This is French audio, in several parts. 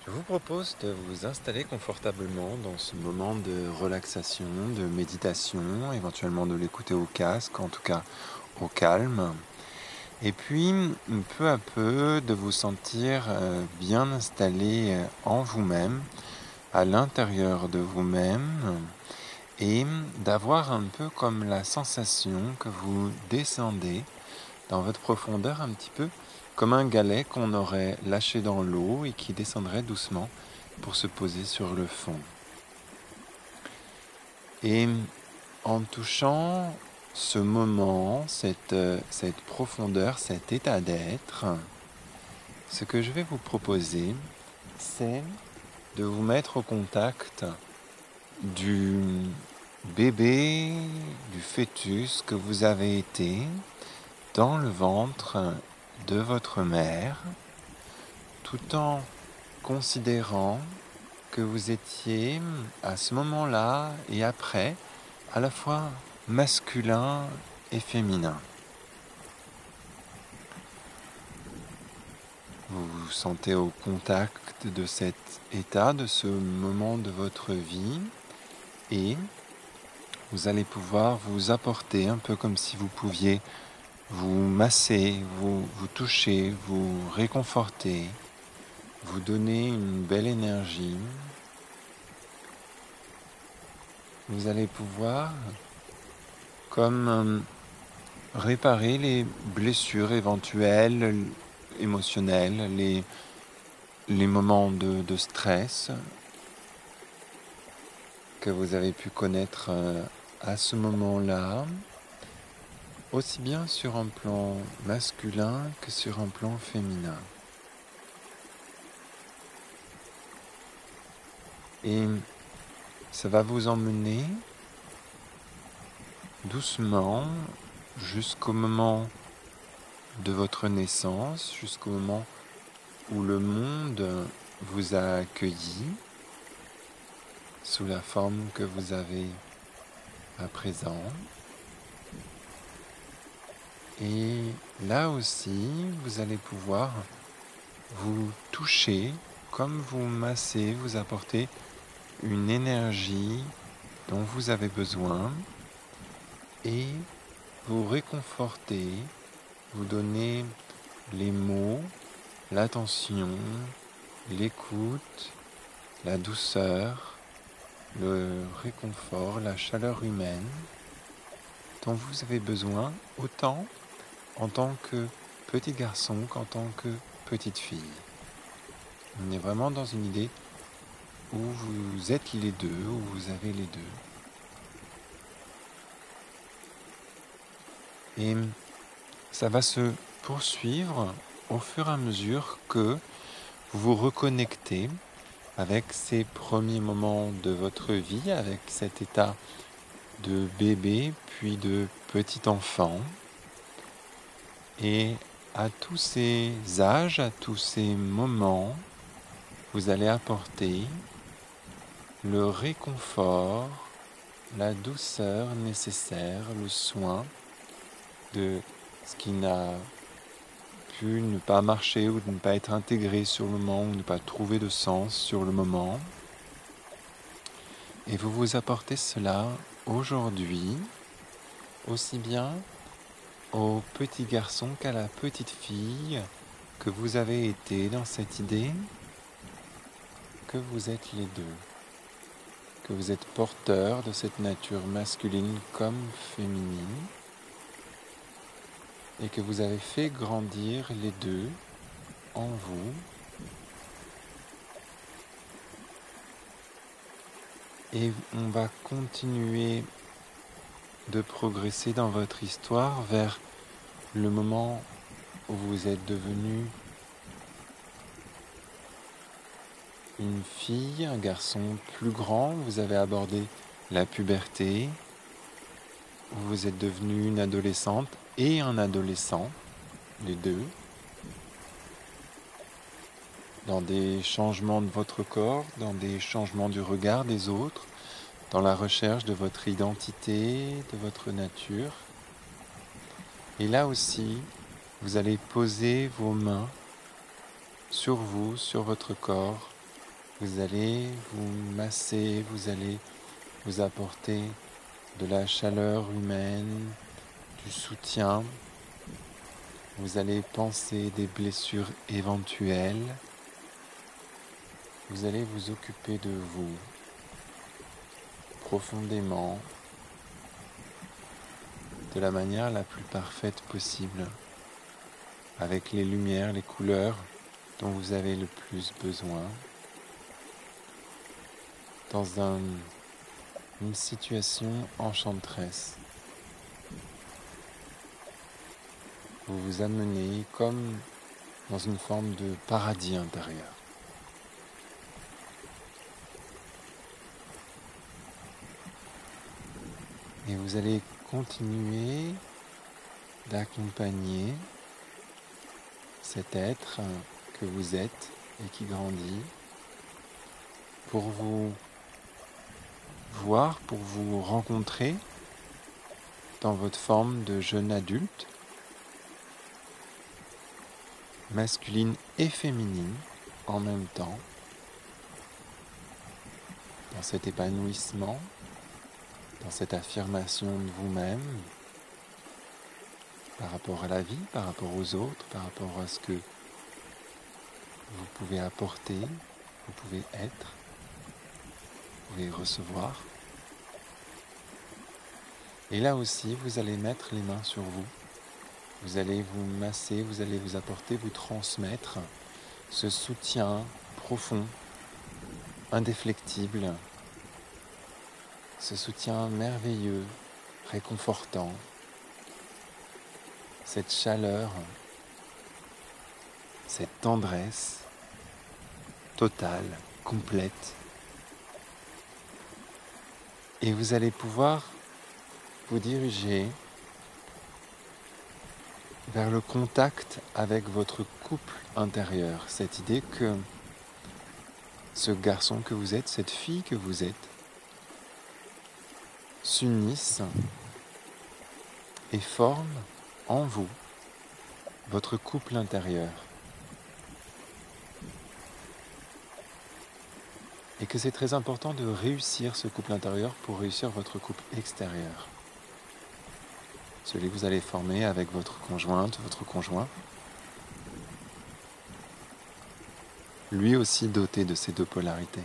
Je vous propose de vous installer confortablement dans ce moment de relaxation, de méditation, éventuellement de l'écouter au casque, en tout cas au calme. Et puis, peu à peu, de vous sentir bien installé en vous-même, à l'intérieur de vous-même, et d'avoir un peu comme la sensation que vous descendez dans votre profondeur un petit peu comme un galet qu'on aurait lâché dans l'eau et qui descendrait doucement pour se poser sur le fond. Et en touchant ce moment, cette profondeur, cet état d'être, ce que je vais vous proposer, c'est de vous mettre au contact du bébé, du fœtus que vous avez été dans le ventre de votre mère, tout en considérant que vous étiez à ce moment-là et après à la fois masculin et féminin. Vous vous sentez au contact de cet état, de ce moment de votre vie, et vous allez pouvoir vous apporter un peu comme si vous pouviez vous masser, vous toucher, vous réconforter, vous donner une belle énergie. Vous allez pouvoir comme réparer les blessures éventuelles, émotionnelles, les moments de stress que vous avez pu connaître à ce moment-là, aussi bien sur un plan masculin que sur un plan féminin. Et ça va vous emmener doucement jusqu'au moment de votre naissance, jusqu'au moment où le monde vous a accueilli sous la forme que vous avez à présent. Et là aussi, vous allez pouvoir vous toucher, comme vous massez, vous apporter une énergie dont vous avez besoin et vous réconforter, vous donner les mots, l'attention, l'écoute, la douceur, le réconfort, la chaleur humaine dont vous avez besoin autant en tant que petit garçon qu'en tant que petite fille. On est vraiment dans une idée où vous êtes les deux, où vous avez les deux. Et ça va se poursuivre au fur et à mesure que vous vous reconnectez avec ces premiers moments de votre vie, avec cet état de bébé, puis de petit enfant. Et à tous ces âges, à tous ces moments, vous allez apporter le réconfort, la douceur nécessaire, le soin de ce qui n'a pu ne pas marcher ou de ne pas être intégré sur le moment ou ne pas trouver de sens sur le moment. Et vous vous apportez cela aujourd'hui, aussi bien au petit garçon qu'à la petite fille que vous avez été dans cette idée que vous êtes les deux, que vous êtes porteur de cette nature masculine comme féminine et que vous avez fait grandir les deux en vous. Et on va continuer de progresser dans votre histoire vers le moment où vous êtes devenu une fille, un garçon plus grand, vous avez abordé la puberté, où vous êtes devenu une adolescente et un adolescent, les deux, dans des changements de votre corps, dans des changements du regard des autres, dans la recherche de votre identité, de votre nature. Et là aussi, vous allez poser vos mains sur vous, sur votre corps, Vous allez vous masser, vous allez vous apporter de la chaleur humaine, du soutien. Vous allez penser des blessures éventuelles. Vous allez vous occuper de vous profondément, de la manière la plus parfaite possible, avec les lumières, les couleurs dont vous avez le plus besoin, dans une situation enchanteresse. Vous vous amenez comme dans une forme de paradis intérieur. Et vous allez continuer d'accompagner cet être que vous êtes et qui grandit pour vous voir, pour vous rencontrer dans votre forme de jeune adulte, masculine et féminine en même temps, dans cet épanouissement, dans cette affirmation de vous-même, par rapport à la vie, par rapport aux autres, par rapport à ce que vous pouvez apporter, vous pouvez être, vous pouvez recevoir. Et là aussi, vous allez mettre les mains sur vous. Vous allez vous masser, vous allez vous apporter, vous transmettre ce soutien profond, indéflectible, ce soutien merveilleux, réconfortant, cette chaleur, cette tendresse totale, complète. Et vous allez pouvoir vous diriger vers le contact avec votre couple intérieur. Cette idée que ce garçon que vous êtes, cette fille que vous êtes, s'unissent et forment en vous votre couple intérieur. Et que c'est très important de réussir ce couple intérieur pour réussir votre couple extérieur. Celui que vous allez former avec votre conjointe, votre conjoint. Lui aussi doté de ces deux polarités.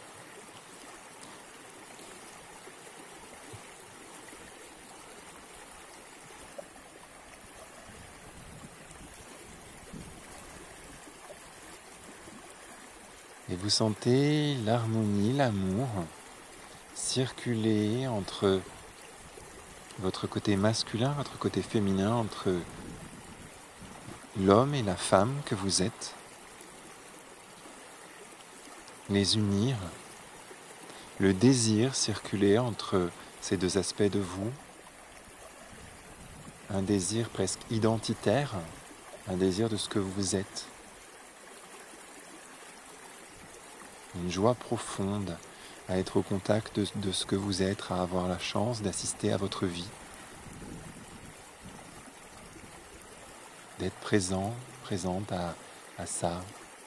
Et vous sentez l'harmonie, l'amour circuler entre votre côté masculin, votre côté féminin, entre l'homme et la femme que vous êtes. Les unir, le désir circuler entre ces deux aspects de vous, un désir presque identitaire, un désir de ce que vous êtes. Une joie profonde à être au contact de ce que vous êtes, à avoir la chance d'assister à votre vie, d'être présent, présente à ça,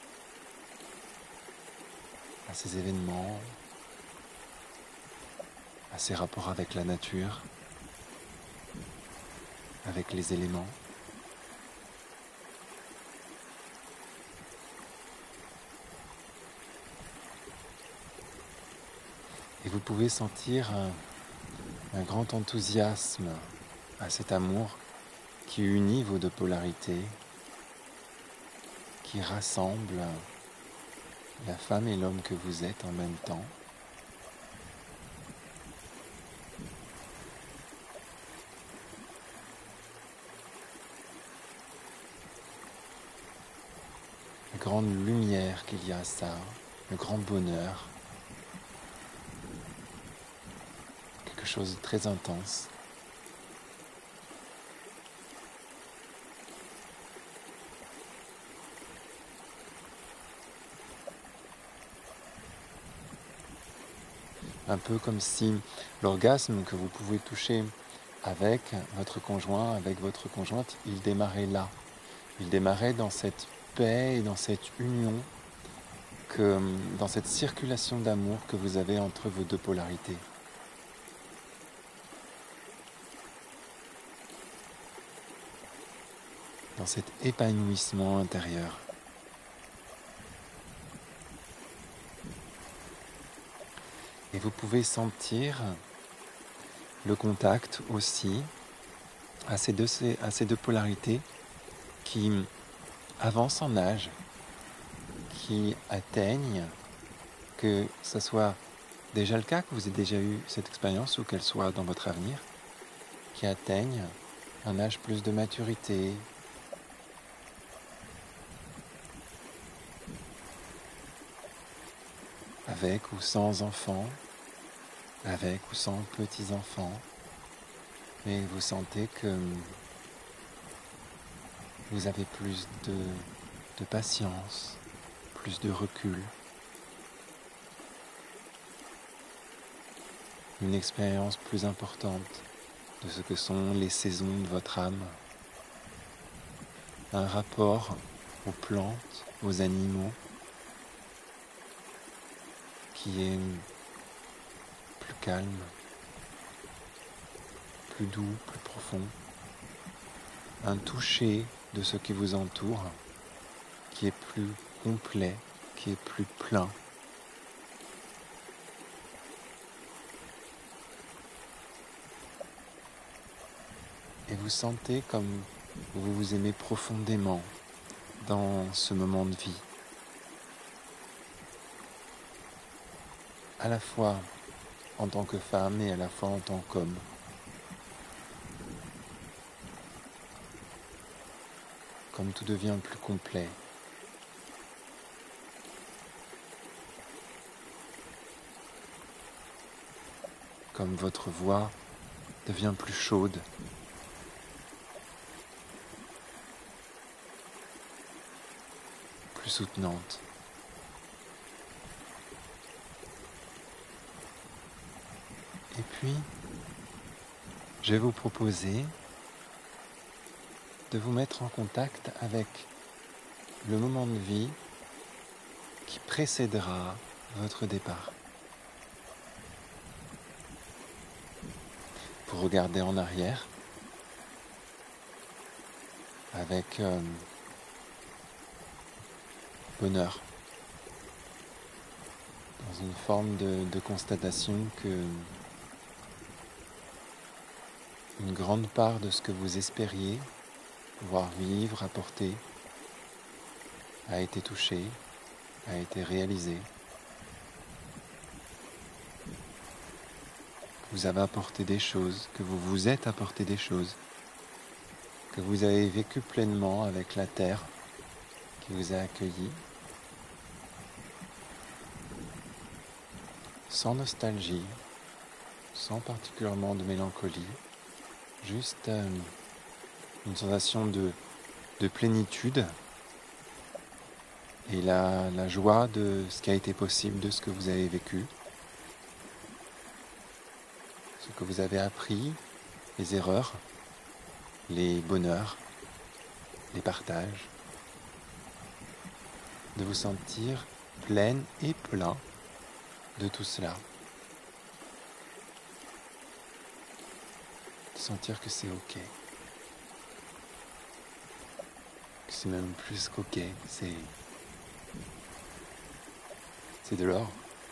à ces événements, à ces rapports avec la nature, avec les éléments. Et vous pouvez sentir un grand enthousiasme à cet amour qui unit vos deux polarités, qui rassemble la femme et l'homme que vous êtes en même temps. La grande lumière qu'il y a à ça, le grand bonheur, quelque chose de très intense. Un peu comme si l'orgasme que vous pouvez toucher avec votre conjoint, avec votre conjointe, il démarrait là. Il démarrait dans cette paix et dans cette union dans cette circulation d'amour que vous avez entre vos deux polarités. Dans cet épanouissement intérieur. Et vous pouvez sentir le contact aussi à ces deux polarités qui avancent en âge, qui atteignent, que ce soit déjà le cas, que vous ayez déjà eu cette expérience ou qu'elle soit dans votre avenir, qui atteignent un âge plus de maturité, avec ou sans enfants, avec ou sans petits-enfants, mais vous sentez que vous avez plus de patience, plus de recul, une expérience plus importante de ce que sont les saisons de votre âme, un rapport aux plantes, aux animaux, qui est plus calme, plus doux, plus profond, un toucher de ce qui vous entoure qui est plus complet, qui est plus plein. Et vous sentez comme vous vous aimez profondément dans ce moment de vie. À la fois en tant que femme et à la fois en tant qu'homme. Comme tout devient plus complet. Comme votre voix devient plus chaude. Plus soutenante. Et puis, je vais vous proposer de vous mettre en contact avec le moment de vie qui précédera votre départ. Vous regardez en arrière avec bonheur, dans une forme de constatation que une grande part de ce que vous espériez pouvoir vivre, apporter, a été touché, a été réalisé. Vous avez apporté des choses, que vous vous êtes apporté des choses, que vous avez vécu pleinement avec la terre qui vous a accueilli, sans nostalgie, sans particulièrement de mélancolie, juste une sensation de plénitude et la joie de ce qui a été possible, de ce que vous avez vécu, ce que vous avez appris, les erreurs, les bonheurs, les partages, de vous sentir pleine et plein de tout cela. De sentir que c'est ok. Que c'est même plus qu'ok, c'est de l'or.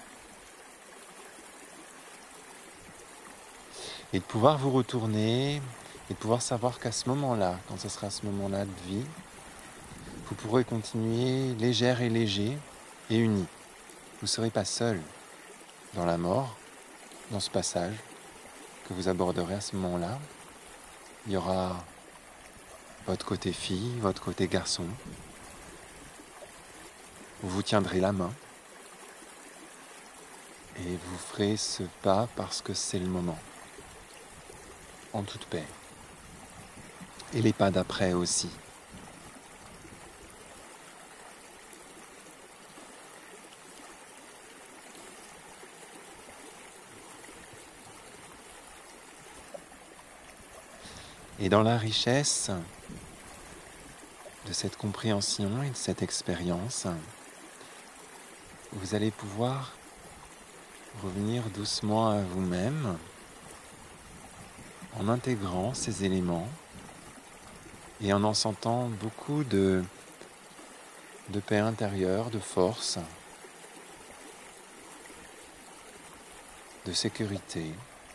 Et de pouvoir vous retourner et de pouvoir savoir qu'à ce moment-là, quand ce sera ce moment-là de vie, vous pourrez continuer légère et léger et uni. Vous ne serez pas seul dans la mort, dans ce passage que vous aborderez à ce moment-là. Il y aura votre côté fille, votre côté garçon. Vous vous tiendrez la main et vous ferez ce pas parce que c'est le moment, en toute paix. Et les pas d'après aussi. Et dans la richesse de cette compréhension et de cette expérience, vous allez pouvoir revenir doucement à vous-même en intégrant ces éléments et en sentant beaucoup de paix intérieure, de force, de sécurité,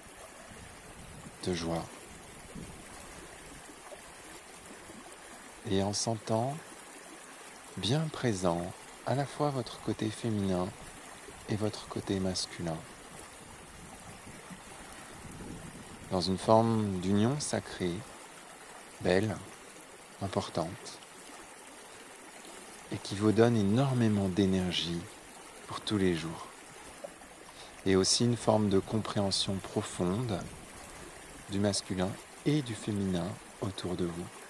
de joie. Et en sentant bien présent à la fois votre côté féminin et votre côté masculin, dans une forme d'union sacrée, belle, importante, et qui vous donne énormément d'énergie pour tous les jours. Et aussi une forme de compréhension profonde du masculin et du féminin autour de vous.